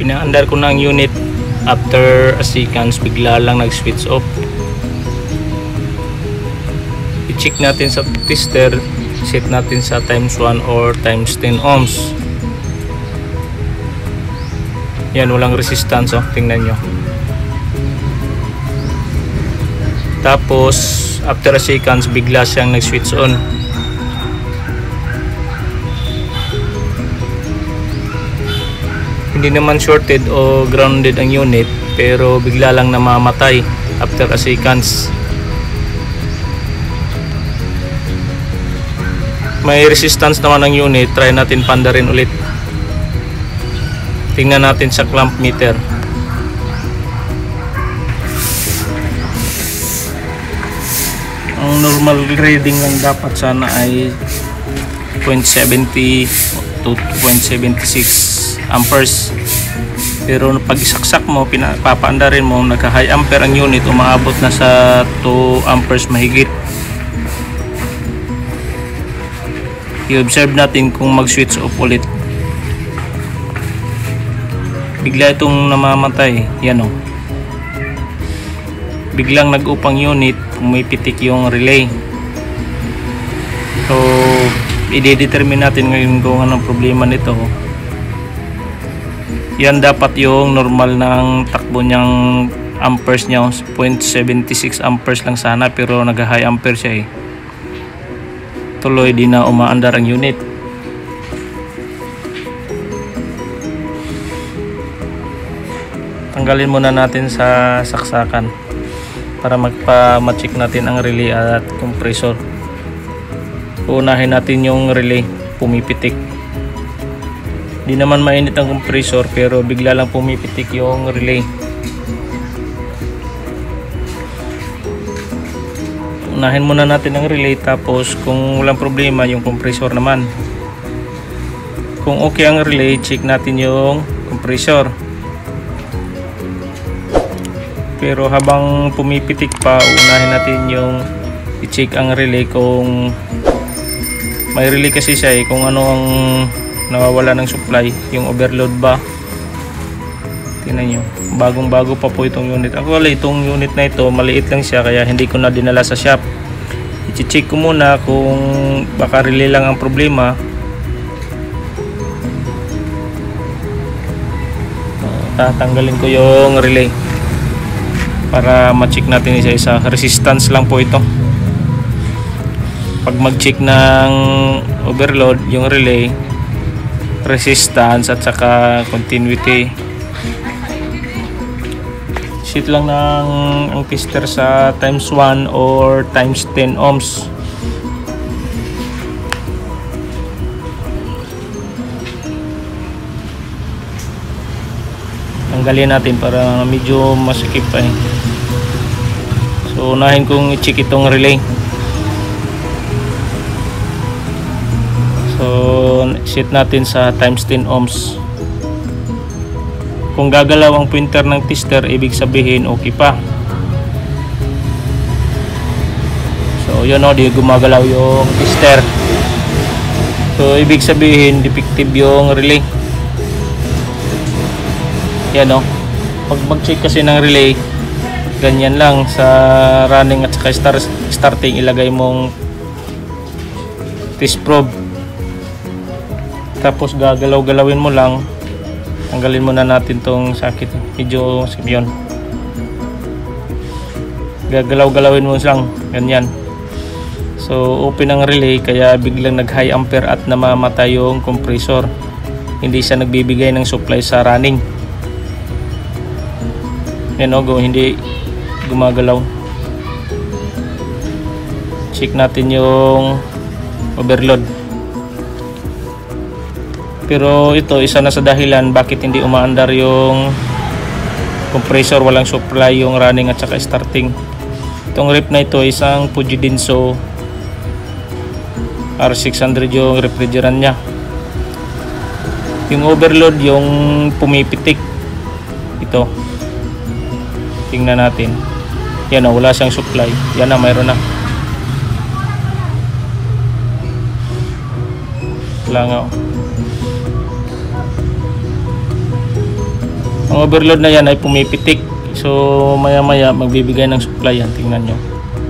Pinaandar ko na ang unit. After a seconds, bigla lang nag-switch off. I-check natin sa tester. Set natin sa times 1 or times 10 ohms. Yan, walang resistance. Oh. Tingnan nyo. Tapos after a seconds, bigla siyang nag-switch on. Hindi naman shorted o grounded ang unit, pero bigla lang namamatay after a seconds. May resistance naman ang unit. Try natin pandarin ulit. Tingnan natin sa clamp meter. Ang normal reading lang dapat sana ay 0.70 to 0.76 amperes. Pero pag isaksak mo, papaandarin mo, nagka high ampere ang unit, umaabot na sa 2 amperes mahigit. I-observe natin kung mag-switch off ulit. Bigla itong namamatay. Yan o. Biglang nag-upang unit, pumipitik yung relay. So, i-determine natin ngayon kung anong problema nito. Yan dapat yung normal ng takbo niyang amperes niya. 0.76 amperes lang sana, pero nag-high ampere siya eh. Tuloy di na umaandar ang unit. Tanggalin muna natin sa saksakan para ma-check natin ang relay at compressor. Unahin natin yung relay, pumipitik. Di naman mainit ang compressor, pero bigla lang pumipitik yung relay. Unahin muna natin ang relay, tapos kung walang problema yung compressor naman. Kung okay ang relay, check natin yung compressor. Pero habang pumipitik pa, unahin natin yung i-check ang relay kung may relay kasi siya eh, kung ano ang nawawala ng supply, yung overload ba. Tingnan nyo, bagong bago pa po itong unit. Actually itong unit na ito maliit lang siya, kaya hindi ko na dinala sa shop. I-check ko muna kung baka relay lang ang problema. Tatanggalin ko yung relay para ma-check natin isa-isa. Resistance lang po ito. Pag mag-check ng overload yung relay, resistance at saka continuity. Set lang ng ang tester sa times 1 or times 10 ohms. Tanggalin natin para medyo masikip pa eh. So unahin kong i-check itong relay. So set natin sa times 10 ohms. Kung gagalaw ang pointer ng tester, ibig sabihin okay pa. So yun o, di gumagalaw yung tester. So ibig sabihin defective yung relay. Yan o, pag mag-check kasi ng relay, ganyan lang sa running at saka starting, ilagay mong test probe, tapos gagalaw-galawin mo lang. Tanggalin muna natin tong sakit, medyo yun, gagalaw-galawin mo lang, ganyan. So open ang relay, kaya biglang nag high ampere at namamatay yung compressor. Hindi siya nagbibigay ng supply sa running. Yan o, hindi gumagalaw. Check natin yung overload. Pero ito, isa na sa dahilan bakit hindi umaandar yung compressor, walang supply yung running at saka starting. Itong rep na ito, isang Fujitsu R600 yung refrigerant nya. Yung overload, yung pumipitik, ito. Tingnan natin. Yan o, wala siyang supply. Yan na, mayroon na. Wala nga o. Ang overload na yan ay pumipitik. So maya maya magbibigay ng supply yan. Tingnan nyo.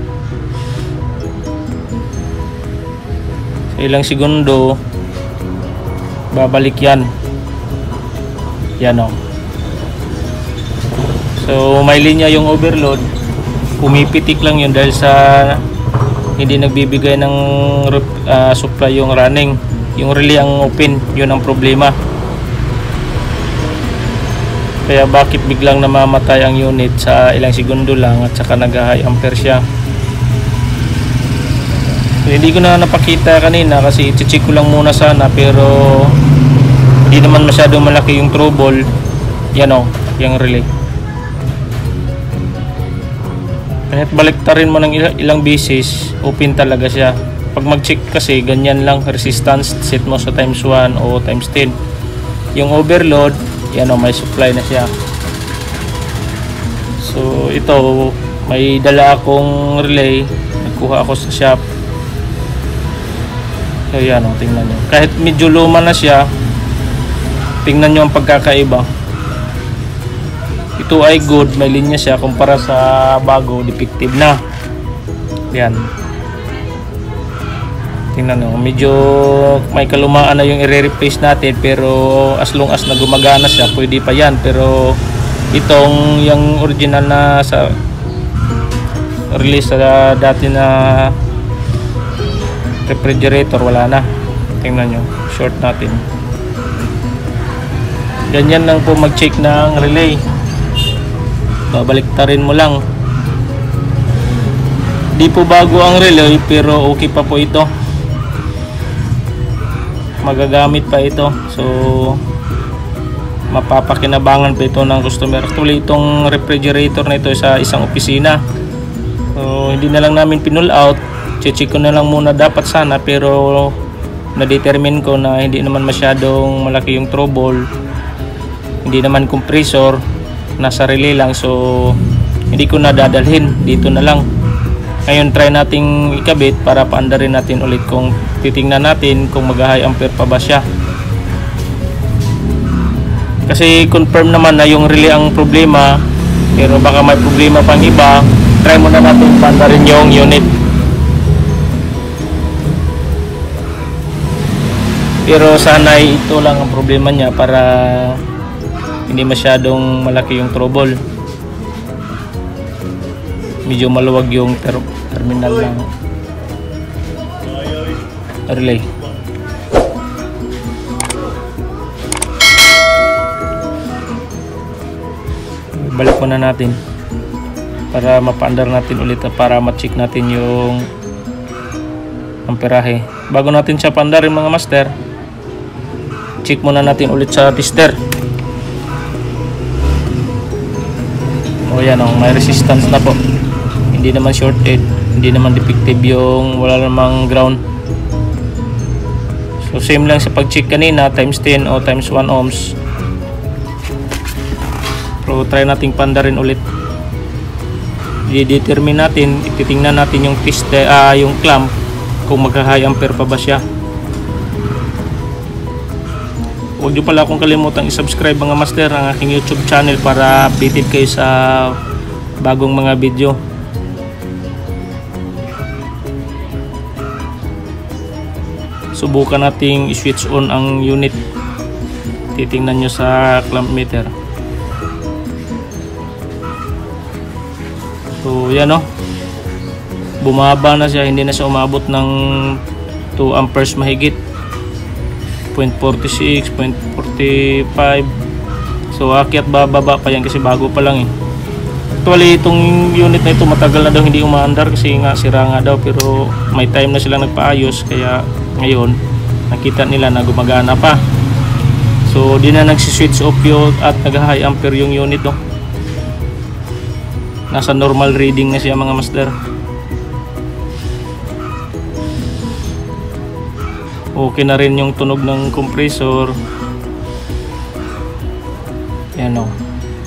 Sa ilang segundo babalik yan. Yan o. So may linya yung overload. Pumipitik lang yun dahil sa hindi nagbibigay ng supply yung running. Yung relay ang open. Yun ang problema. Kaya bakit biglang namamatay ang unit sa ilang segundo lang at saka nag-high ampere siya. So, hindi ko na napakita kanina kasi i-check ko lang muna sana, pero hindi naman masyadong malaki yung trouble. Yan o, yung relay. Kahit baliktarin mo ng ilang beses, open talaga siya. Pag mag-check kasi ganyan lang, resistance set mo sa times 1 o times 10. Yung overload, yan o, may supply na siya. So ito, may dala akong relay, nagkuha ako sa shop. So yan o, tingnan nyo. Kahit medyo luma na siya, tingnan nyo ang pagkakaiba. Ito ay good, may linya siya kumpara sa bago, defective na. Yan. Tingnan nyo, medyo may kalumaan na yung i-replace natin, pero as long as na gumagana siya, pwede pa yan. Pero itong yung original na sa release sa dati na refrigerator, wala na. Tingnan nyo, short natin. Ganyan lang po mag-check ng relay. Babaliktarin mo lang. Di po bago ang relay, pero okay pa po ito. Magagamit pa ito, so mapapakinabangan pa ito ng customer. Actually itong refrigerator na ito sa isang opisina, so hindi na lang namin pinull out. Check ko na lang muna dapat sana, pero na-determine ko na hindi naman masyadong malaki yung trouble, hindi naman compressor, nasa relay lang, so hindi ko na dadalhin, dito na lang. Ngayon try nating ikabit para paandarin natin ulit, kung titingnan natin kung mag-high ampere pa ba siya. Kasi confirm naman na yung relay ang problema, pero baka may problema pang iba. Try muna natin paandarin yung unit. Pero sana ito lang ang problema niya para hindi masyadong malaki yung trouble. Medyo maluwag yung terminal lang relay. Balik muna natin para mapaandar natin ulit, para ma-check natin yung amperahe. Bago natin siya paandarin mga master, check muna natin ulit sa tester. O yan o, may resistance na po. Hindi naman shorted, hindi naman defective yung wala namang ground. So same lang sa pag-check kanina, times 10 o times 1 ohms. So try nating pandarin ulit. I-determine natin, ititingnan natin yung tester, yung clamp, kung magka-high ampere pa ba siya. Huwag nyo pala akong kalimutang i-subscribe mga master ang aking YouTube channel para updated kayo sa bagong mga video. Subukan nating i-switch on ang unit. Titingnan nyo sa clamp meter. So yan o, bumaba na siya, hindi na siya umabot ng 2 amperes mahigit, 0.46, 0.45. So akyat bababa pa yan kasi bago pa lang eh. Actually itong unit na ito matagal na daw hindi umaandar kasi nga sira nga daw, pero may time na silang nagpaayos, kaya ngayon nakita nila na gumagana pa. So di na nagsiswitch off yun at nag-high ampere yung unit oh. Nasa normal reading na siya mga master. Okay na rin yung tunog ng compressor. Yan o.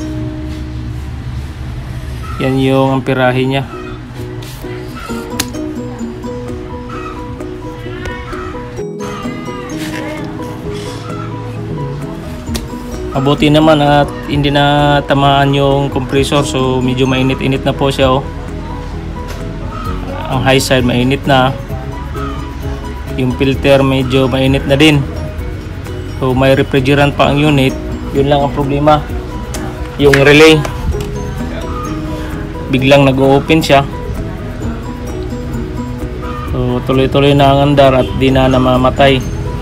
Yan yung amperahe niya. Mabuti naman at hindi na tamaan yung compressor, so medyo mainit-init na po siya oh. Ang high side mainit na, yung filter medyo mainit na din, so may refrigerant pa ang unit. Yun lang ang problema, yung relay biglang nag-open siya, so tuloy-tuloy na ang andar at di na namamatay.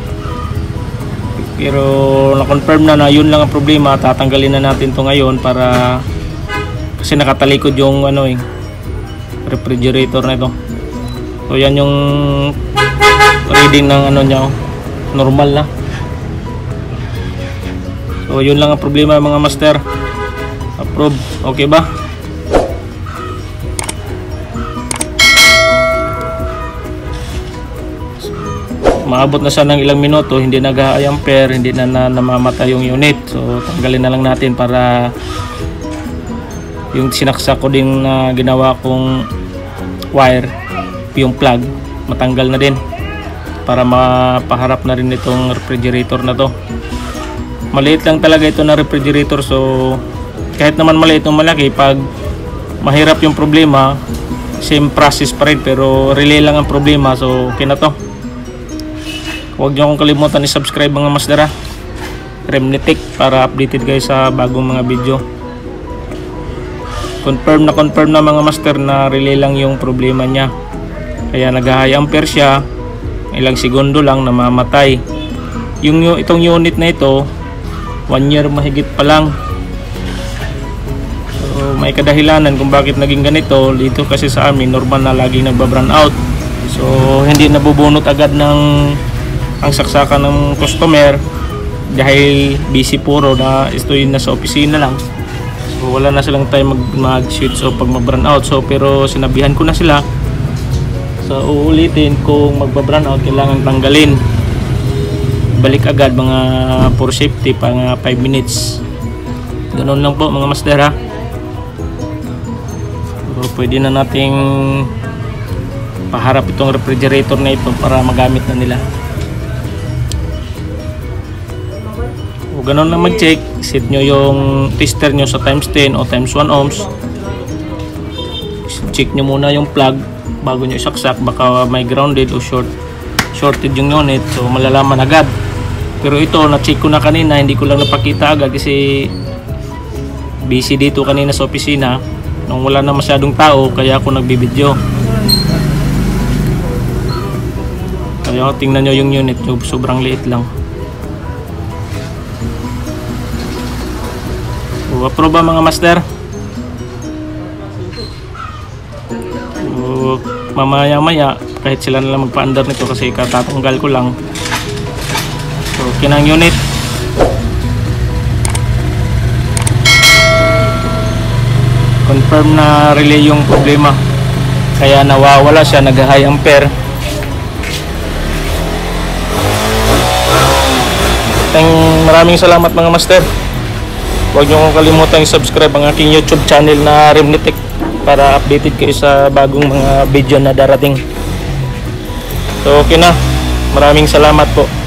Pero na-confirm na yun lang ang problema. Tatanggalin na natin to ngayon para kasi nakatalikod yung refrigerator na ito. So yan yung reading ng niya, normal na. So yun lang ang problema mga master. Approve, okay ba? Maabot na siya ng ilang minuto, hindi nag-high ampere, hindi na namamatay yung unit. So tanggalin na lang natin para yung sinaksak ko din na ginawa kong wire, yung plug, matanggal na din para mapaharap na rin itong refrigerator na to. Maliit lang talaga ito na refrigerator, so kahit naman maliit o malaki, pag mahirap yung problema, same process pa rin, pero relay lang ang problema. So okay na to. Huwag nyo akong kalimutan i-subscribe mga master, Remnitech, para updated kayo sa bagong mga video. Confirm na mga master na relay lang yung problema niya, kaya nag-high ampere siya, ilang segundo lang namamatay. Itong unit na ito 1 year mahigit pa lang, so may kadahilanan kung bakit naging ganito. Dito kasi sa amin normal na laging nagba-brown out, so hindi nabubunot agad ng ang saksakan ng customer dahil busy puro na istoy na sa opisina lang. So wala na silang time mag-switch o pag mag-brown out. So pero sinabihan ko na sila, so uulitin kung magba-brown out kailangan tanggalin, balik agad mga for safety pa nga 5 minutes. Ganoon lang po mga master, So pwede na nating paharap itong refrigerator na ito para magamit na nila. O ganun lang mag-check, set nyo yung tester nyo sa times 10 o times 1 ohms. Check nyo muna yung plug bago nyo isaksak, baka may grounded o shorted yung unit, so malalaman agad. Pero ito na-check ko na kanina, hindi ko lang napakita agad kasi busy dito kanina sa opisina nung wala na masyadong tao, kaya ako nagbibideo. Kaya tingnan nyo yung unit nyo, sobrang liit lang. Approve ba mga master? So, mamaya kahit sila na lang magpa-under nito kasi katatanggal ko lang. So okay na ang unit. Confirm na relay yung problema, kaya nawawala siya, nag-high ampere. Maraming salamat mga master. Huwag nyo kong kalimutan i-subscribe ang aking YouTube channel na Remnitech para updated kayo sa bagong mga video na darating. So okay na. Maraming salamat po.